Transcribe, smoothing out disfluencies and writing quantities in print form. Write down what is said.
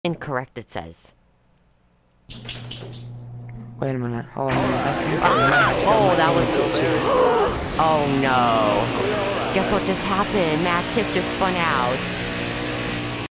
Incorrect, it says. Wait a minute. Hold on. I think Oh, that was... Oh, no. Guess what just happened? Matt Tiff just spun out.